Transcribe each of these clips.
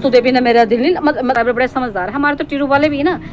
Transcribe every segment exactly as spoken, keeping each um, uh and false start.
तुझे भी ना मेरा दिल नहीं, मतलब बड़े समझदार है हमारे तो टीरू वाले भी ना।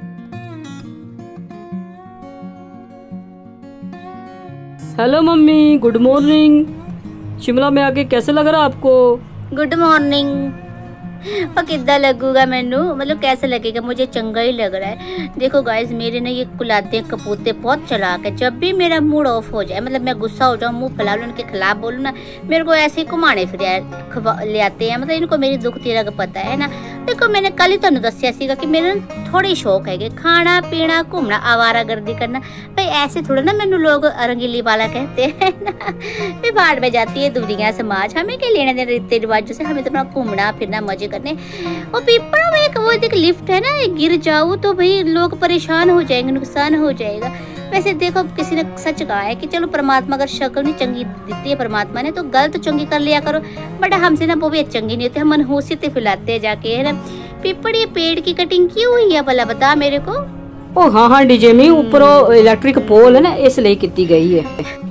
Hello mummy, good morning. Shimla में आके कैसे लग रहा आपको? Good morning. और कितना लगूगा मैनू, मतलब कैसा लगेगा, मुझे चंगा ही लग रहा है। देखो गाइस, मेरे ना ये कुलाते कपूते बहुत चलाक है। जब भी मेरा मूड ऑफ हो जाए, मतलब मैं गुस्सा हो जाऊँ, मुंह फैला लूँ, उनके खिलाफ बोलूँ ना, मेरे को ऐसे ही घुमाने फिर ले आते हैं। मतलब इनको मेरी दुख तेरा का पता है ना। देखो मैंने कल ही तुहानू दस्या सीगा कि मेरे थोड़ी शौक है कि खाना पीना घूमना आवारा गर्दी करना। भाई ऐसे थोड़ा ना मैनू लोग रंगीली वाला कहते हैं ना। फिर बाढ़ में जाती है दुनिया समाज, हमें क्या लेना देना रीति रिवाजों से, हमें तो अपना घूमना फिरना मजे करने। और पीपड़ा में एक वो एक लिफ्ट है ना, गिर जाओ तो भाई लोग परेशान हो जाएंगे, नुकसान हो जाएगा। वैसे देखो किसी ने सच कहा है कि चलो परमात्मा अगर शक्ल नहीं चंगी देती है परमात्मा ने, तो गलत चंगी कर लिया करो। बट हमसे ना वो भी चंगी नहीं होती, हम मनहूसियत फैलाते हैं जाके, है ना। पीपड़ ये पेड़ की कटिंग क्यों हुई है भला, बता मेरे को। ओ हाँ हाँ डीजे में ऊपर इलेक्ट्रिक पोल है ना, इसलिए की गई है।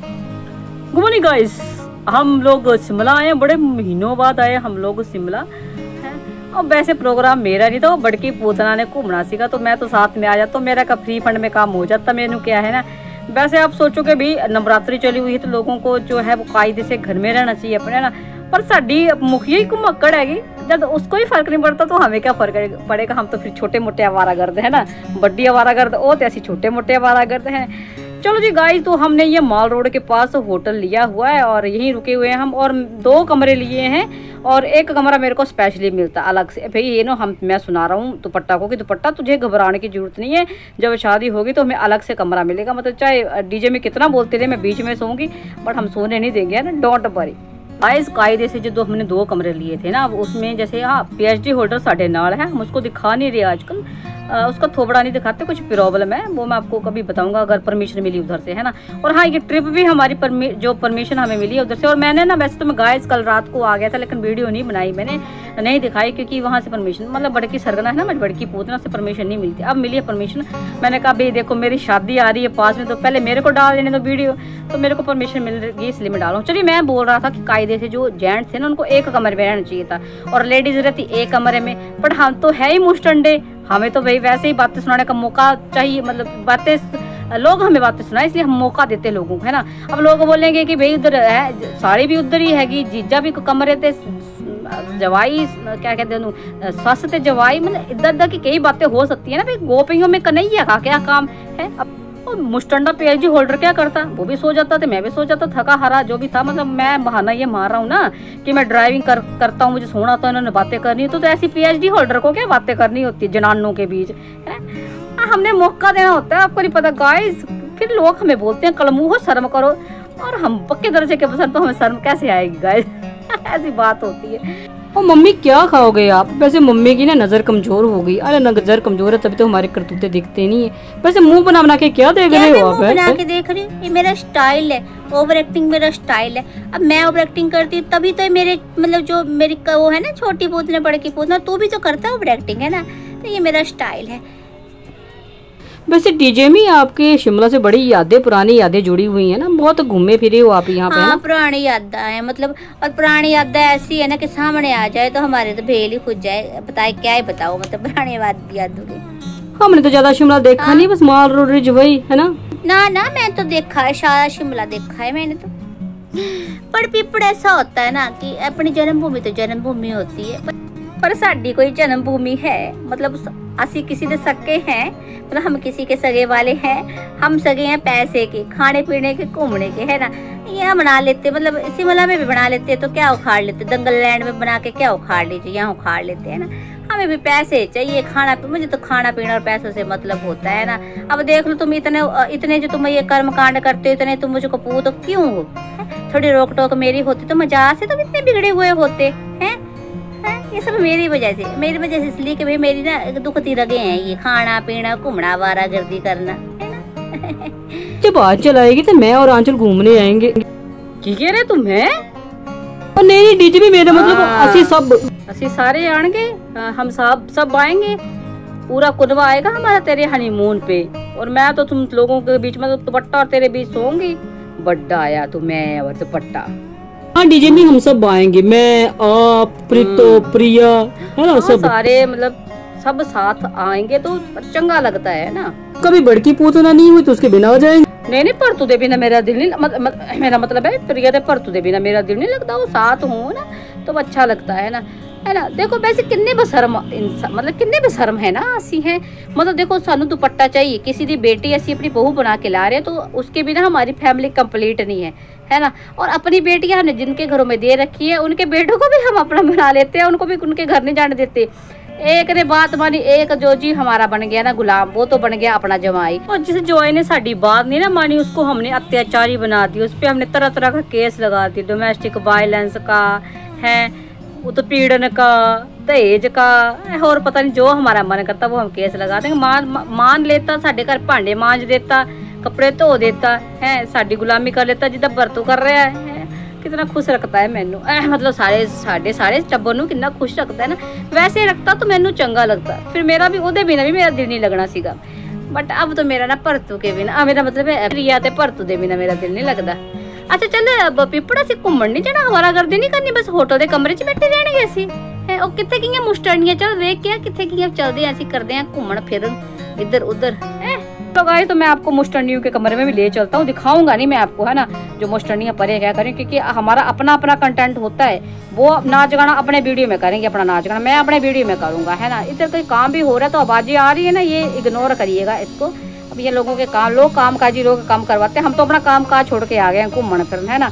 गुड मॉर्निंग गाइस, हम लोग शिमला आए, बड़े महीनों बाद आए हम लोग शिमला। और वैसे प्रोग्राम मेरा नहीं था, वो बड़की पूतना ने घूमना सीखा तो मैं तो साथ में आ जाता, तो मेरा का फ्री फंड में काम हो जाता। मैंने क्या है ना, वैसे आप सोचो कि भी नवरात्रि चली हुई है तो लोगों को जो है वो कायदे से घर में रहना चाहिए अपने ना। पर साड़ी मुखिया ही घुमक्कड़ हैगी, जब उसको ही फर्क नहीं पड़ता तो हमें क्या फर्क पड़ेगा। हम तो फिर छोटे मोटे आवारागर्द है ना, बड्डी आवारागर्द वो तो ऐसी छोटे मोटे आवारागर्द हैं। चलो जी गाइस, तो हमने ये मॉल रोड के पास होटल लिया हुआ है और यहीं रुके हुए हैं हम, और दो कमरे लिए हैं और एक कमरा मेरे को स्पेशली मिलता अलग से। भाई ये नो हम मैं सुना रहा हूँ दुपट्टा को कि दुपट्टा तुझे घबराने की जरूरत नहीं है, जब शादी होगी तो हमें अलग से कमरा मिलेगा। मतलब चाहे डीजे में कितना बोलते रहे मैं बीच में सोऊंगी, बट हम सोने नहीं देंगे, है ना, डोंट वरी। गाइस कायदे से जो दो हमने दो कमरे लिए थे ना, उसमें जैसे हाँ पीएचडी होल्डर साढ़े नाल है, हम उसको दिखा नहीं रहे आजकल, आ, उसका थोबड़ा नहीं दिखाते, कुछ प्रॉब्लम है, वो मैं आपको कभी बताऊंगा अगर परमिशन मिली उधर से, है ना। और हाँ ये ट्रिप भी हमारी परमि, जो परमिशन हमें मिली है उधर से। और मैंने ना वैसे तो मैं गाइस कल रात को आ गया था, लेकिन वीडियो नहीं बनाई मैंने, नहीं दिखाई, क्योंकि वहाँ से परमिशन, मतलब बड़की सरगना है ना, मैं बड़की पूतना से परमिशन नहीं मिलती, अब मिली है परमिशन। मैंने कहा भाई देखो मेरी शादी आ रही है पास में, तो पहले मेरे को डाल देने दो वीडियो, तो मेरे को परमिशन मिल रही इसलिए मैं डालूँ। चलिए मैं बोल रहा था कि कायदे से जो जेंट्स थे ना उनको एक कमरे में रहना चाहिए था और लेडीज रहती एक कमरे में। बट हम तो है ही मुस्टंडे, हमें तो भाई वैसे ही बातें सुनाने का मौका चाहिए, मतलब बातें लोग हमें बातें सुनाए इसलिए हम मौका देते लोगों को, है ना। अब लोग बोलेंगे कि भाई उधर है, साड़ी भी उधर ही हैगी, जीजा भी कमरे थे, जवाई क्या कहते हैं सस ते जवाई, मतलब इधर उधर की कई बातें हो सकती है ना। भाई गोपियों में कन्हैया का क्या काम है। अब मुस्टंडा पीएचडी होल्डर क्या करता, वो भी सो जाता था, मैं भी सो जाता, थका हारा जो भी था। मतलब मैं बहाना ये मार रहा हूँ ना कि मैं ड्राइविंग कर, करता हूँ, मुझे सोना तो इन्होंने बातें करनी है, तो, तो ऐसी पीएचडी होल्डर को क्या बातें करनी होती है जनानों के बीच, है। हमने मौका देना होता है, आपको नहीं पता गाइस। फिर लोग हमें बोलते हैं कलमू हो शर्म करो, और हम पक्के दर्जे के पसंद तो हमें शर्म कैसे आएगी गाइस। ऐसी बात होती है। और मम्मी क्या खाओगे आप? वैसे मम्मी की ना नजर कमजोर हो गई। अरे नजर कमजोर है तभी तो हमारे करतूते दिखते नहीं है। वैसे मुंह बना बना के क्या देख रहे हो आप? बना के देख रही हूँ, ये मेरा स्टाइल है, ओवर एक्टिंग मेरा स्टाइल है। अब मैं ओवर एक्टिंग करती हूँ तभी तो मेरे मतलब जो मेरी वो है ना छोटी पूतना बड़की पूतना, तू भी तो करता है ओवर एक्टिंग, है ना। तो ये मेरा स्टाइल है। वैसे डीजे में आपके शिमला से बड़ी यादें, पुरानी यादें जुड़ी हुई है ना, बहुत घूमे फिरे हो आप यहाँ पे, है ना। पुरानी यादें है, मतलब और पुरानी यादें ऐसी है ना कि सामने आ जाए तो हमारे तो भेल ही खुद जाए। बताए क्या ही बताओ, मतलब पुरानी यादों की। हमने तो ज्यादा शिमला देखा हाँ? नहीं, बस माल रोड रिज वही है ना। ना ना मैं तो देखा है, सारा शिमला देखा है मैंने तो। पर पीपड़ ऐसा होता है ना कि अपनी जन्मभूमि तो जन्मभूमि होती है, पर साडी कोई जन्मभूमि है, मतलब असी किसी के सगे हैं, मतलब हम किसी के सगे वाले हैं। हम सगे हैं पैसे के, खाने पीने के, घूमने के, है ना। यहाँ बना लेते, मतलब शिमला में भी बना लेते तो क्या उखाड़ लेते, दंगल लैंड में बना के क्या उखाड़ लीजिए, यहाँ उखाड़ लेते हैं ना। हमें भी पैसे चाहिए, खाना, मुझे तो खाना पीना और पैसों से मतलब होता है ना। अब देख लो तुम इतने इतने जो तुम ये कर्म कांड करते हो, इतने तुम मुझको पूछो क्यों हो, थोड़ी रोक टोक मेरी होती तो मजाक से तुम इतने बिगड़े हुए होते हैं। ये सब मेरी वजह से, मेरी वजह से इसलिए कि भाई मेरी ना दुखती रगे हैं ये खाना पीना घूमना वारागर्दी करना, है ना। जब आज चलाएगी तो मैं और आंचल घूमने आएंगे। की कह रहे तुम है? और नहीं डीजे भी मेरा मतलब असी सब असी सारे आएंगे, हम सब सब आएंगे, पूरा कुनवा आएगा हमारा तेरे हनीमून पे। और मैं तो तुम लोगों के बीच में दुपट्टा और तेरे बीच सोऊंगी। बड्डा आया तो मैं और दुपट्टा। हाँ डीजे में हम सब आएंगे, मैं आप प्रीतो प्रिया है ना हाँ, सब सारे मतलब सब साथ आएंगे तो चंगा लगता है ना। कभी बड़की पूतना नहीं हुई तो उसके बिना हो जाएंगे। नहीं नहीं पर तुझे बिना मेरा दिल नहीं मत, मत, मेरा मतलब है प्रिया दे पर तुझे बिना मेरा दिल नहीं लगता। वो साथ हो ना तो अच्छा लगता है ना, है ना। देखो वैसे किन्ने बेशर्म इंसान मतलब किन्ने बेशर्म है ना असी है। मतलब देखो सानू दुपट्टा चाहिए, किसी की बेटी ऐसी अपनी बहू बना के ला रहे हैं तो उसके बिना हमारी फैमिली कंप्लीट नहीं है, है ना। और अपनी बेटियां हमने जिनके घरों में दे रखी है उनके बेटों को भी हम अपना बना लेते हैं, उनको भी उनके घर नहीं जाने देते। एक ने बात मानी, एक जो जी हमारा बन गया ना गुलाम, वो तो बन गया अपना जमाई। और जिस जवाई ने साड़ी बात नहीं ना मानी उसको हमने अत्याचारी बना दी, उस पर हमने तरह तरह का केस लगा दी, डोमेस्टिक वायलेंस का है, उत्पीड़न का, दहेज का, और पता नहीं जो हमारा मन करता वो हम केस लगा देंगे। मान मान लेता साढ़े घर भांडे मांज देता, कपड़े धो देता है, साड़ी गुलामी कर लेता जिदा बरतों कर रहा है। कितना खुश रखता है मैनू, मतलब सारे साढ़े सारे टब्बर नू कितना खुश रखता है ना। वैसे रखता तो मैनू चंगा लगता, फिर मेरा भी ओदे बिना भी मेरा दिल नहीं लगना सीगा। बट अब तो मेरा ना भरतू के बिना, मेरा मतलब है प्रिया ते भरतू दे बिना मेरा दिल नहीं लगता। अच्छा चल अब पिपड़ा से घूमन नहीं जाना, हमारा गर्दी नहीं करनी, बस होटल के कमरे च बैठे रहने असी है। और कितने कियां मुस्टनियां चल देख के कितने कियां चलते हैं, ऐसी करते हैं घूमन फिरन इधर उधर है। तो गाइस तो मैं आपको मुस्टनियों के कमरे में भी ले चलता हूँ, दिखाऊंगा नहीं मैं आपको, है ना, जो मुस्टनियां परे क्या करें, क्योंकि हमारा अपना अपना कंटेंट होता है। वो नाच गाना अपने वीडियो में करेंगे, अपना नाच गाना मैं अपने वीडियो में करूंगा, है ना। इधर कोई काम भी हो रहा है तो आवाजें आ रही है ना, ये इग्नोर करिएगा इसको। अब ये लोगों के काम, लोग काम काजी लोग काम करवाते हैं, हम तो अपना काम काज छोड़ के आ गए हैं घूमन फिरन, है ना।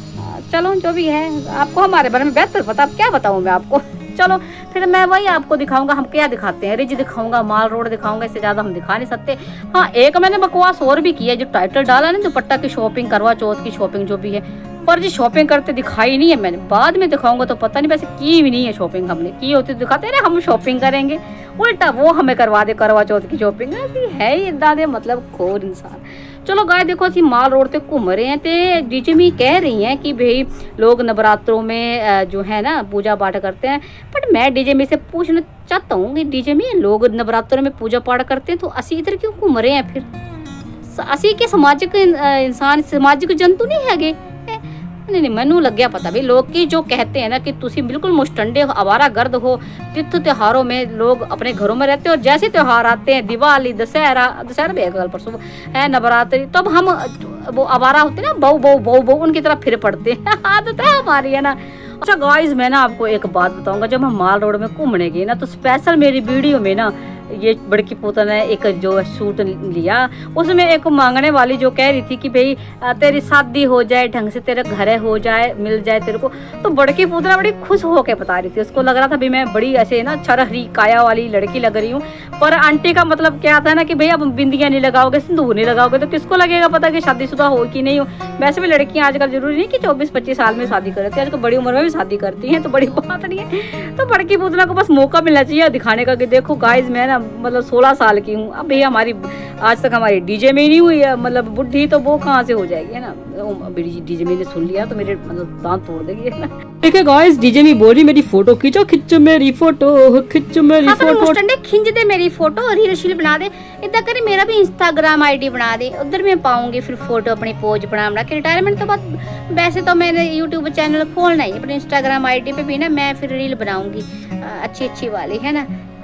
चलो जो भी है, आपको हमारे बारे में बेहतर पता, अब क्या बताऊँ मैं आपको। चलो फिर मैं वही आपको दिखाऊंगा, हम क्या दिखाते हैं, रिज दिखाऊंगा, माल रोड दिखाऊंगा, इससे ज्यादा हम दिखा नहीं सकते। हाँ एक मैंने बकवास और भी किया, जो टाइटल डाला ना दुपट्टा की शॉपिंग, करवा चौथ की शॉपिंग जो भी है, पर जी शॉपिंग करते दिखाई नहीं है मैंने, बाद में दिखाऊंगा तो पता नहीं, वैसे की भी नहीं है शॉपिंग, हमने की होती तो दिखाते ना हम शॉपिंग करेंगे, उल्टा वो हमें करवा दे करवा चौथ की शॉपिंग। ऐसी है ही दादे मतलब खोर इंसान। चलो गाय देखो असि माल रोड ते घूम रहे हैं, तो डीजे में कह रही हैं कि भाई लोग नवरात्रों में जो है ना पूजा पाठ करते हैं। बट मैं डीजे में से पूछना चाहता हूँ कि डीजे में लोग नवरात्रों में पूजा पाठ करते हैं तो असी इधर क्यों घूम रहे हैं? फिर असी के सामाजिक इंसान, सामाजिक जंतु नहीं है? नहीं नहीं मैनू लग गया पता भी, लोग की जो कहते हैं ना कि तुसी बिल्कुल मुस्टंडे हो, आवारा गर्द हो, तीर्थ त्योहारों में लोग अपने घरों में रहते हो, और जैसे त्योहार आते हैं दिवाली, दशहरा, दशहरा भी कल परसों है, नवरात्रि, तब हम वो आवारा होते हैं ना, बहु बहु बहु बहु उनकी तरफ फिर पड़ते हैं। आदत है हमारी, है ना। अच्छा गाइस मैं ना आपको एक बात बताऊंगा, जब हम माल रोड में घूमने गए ना तो स्पेशल मेरी वीडियो में ना ये बड़की पोता ने एक जो सूट लिया, उसमें एक मांगने वाली जो कह रही थी कि भाई तेरी शादी हो जाए, ढंग से तेरा घर हो जाए, मिल जाए तेरे को, तो बड़की पोता बड़ी खुश होकर बता रही थी। उसको लग रहा था भाई मैं बड़ी ऐसे ना छरहरी काया वाली लड़की लग रही हूँ, पर आंटी का मतलब क्या था ना कि भाई अब बिंदियां नहीं लगाओगे, सिंदूर नहीं लगाओगे तो किसको लगेगा पता कि शादीशुदा हो कि नहीं हो। वैसे भी लड़कियां आजकल जरूरी नहीं कि चौबीस पच्चीस साल में शादी करती है, आजकल बड़ी उम्र में भी शादी करती हैं, तो बड़ी बात नहीं है। तो बड़की पोतना को बस मौका मिलना चाहिए दिखाने का कि देखो गाइज मैं ना मतलब सोलह साल की हूँ, अब भैया हमारी आज तक हमारी डीजे में नहीं हुई है, मतलब बुढ़ी तो वो कहाँ से हो जाएगी, है ना। डीजे में ने सुन लिया तो मेरे मतलब दांत तोड़ देगी, है ना। ठीक है गाइस, डीजे में बोली मेरी फोटो खींचो, खिंचो मेरी फोटो, खिंचो मेरी फोटो, खिंच दे मेरी फोटो, रील शील बना दे, इतना करे मेरा भी इंस्टाग्राम आईडी बना दे, उधर मैं पाऊंगी फिर फोटो अपनी पोज बना बना के। रिटायरमेंट तो बाद वैसे तो मैंने यूट्यूब चैनल खोलना ही, अपने इंस्टाग्राम आईडी पे भी ना मैं फिर रील बनाऊंगी अच्छी अच्छी वाली, है ना।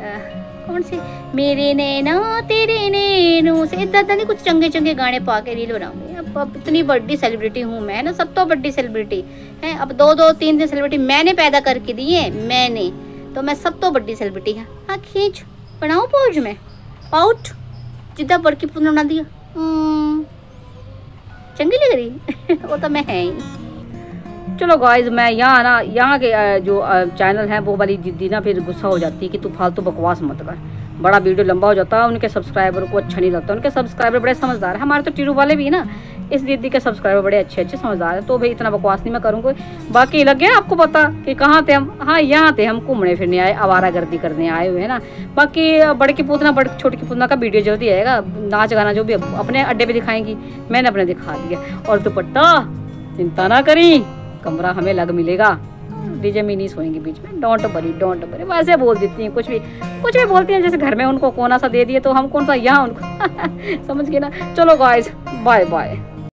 कौन से मेरे नैना तेरे नैनों से, इतना नहीं कुछ चंगे चंगे गाने पा के रील बनाऊंगी। अब अब इतनी बड़ी सेलिब्रिटी हूँ मैं ना, सब तो बड़ी सेलिब्रिटी है। अब दो दो तीन तीन सेलिब्रिटी मैंने पैदा करके दी है, मैंने, तो मैं सब तो बड़ी सेलिब्रिटी है। हाँ खींच बनाओ पोज में पाउट जिदा बड़की पुन बना दिया, चंगी लग रही। वो तो मैं है ही। चलो गाइज मैं यहाँ ना यहाँ के जो चैनल हैं वो वाली दीदी ना फिर गुस्सा हो जाती है कि तू फालतू बकवास मत कर, बड़ा वीडियो लंबा हो जाता है, उनके सब्सक्राइबर को अच्छा नहीं लगता। उनके सब्सक्राइबर बड़े समझदार हैं, हमारे तो टीरू वाले भी ना, इस दीदी के सब्सक्राइबर बड़े अच्छे अच्छे समझदार हैं, तो भाई इतना बकवास नहीं मैं करूँगी। बाकी लग गया आपको पता कि कहाँ थे हम? हाँ यहाँ थे हम, घूमने फिरने आए, आवारागर्दी करने आए हुए हैं ना। बाकी बड़की पूतना बड़ छोटी पूतना का वीडियो जल्दी आएगा, नाच गाना जो भी अपने अड्डे पे दिखाएंगी, मैंने अपने दिखा दिया। और दुपट्टा चिंता ना करी, कमरा हमें लग मिलेगा, डीजे में नहीं सोएंगे बीच में, डोंट वरी डोंट वरी। वैसे बोल देती हैं, कुछ भी कुछ भी बोलती हैं, जैसे घर में उनको कोना सा दे दिए तो हम कौन सा यहाँ उनको समझ गए ना। चलो गाइस बाय बाय।